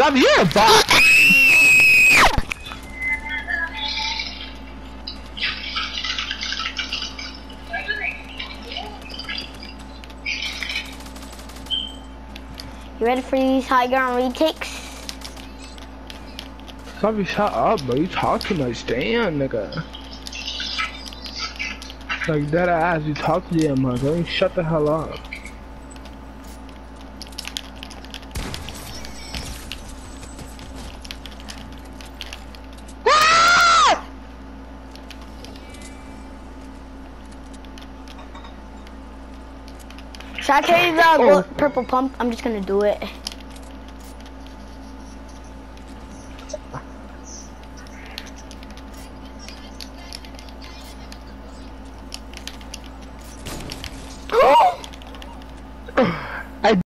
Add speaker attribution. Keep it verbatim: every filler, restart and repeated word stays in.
Speaker 1: Stop, you're a bot.
Speaker 2: You ready for these high ground retakes?
Speaker 1: Stop, you shut up, bro. You talk too much. Damn, nigga. Like that ass, you talk to them, man. Don't you shut the hell up.
Speaker 2: Should I trade the
Speaker 1: Oh.
Speaker 2: gold, purple pump? I'm just gonna do it.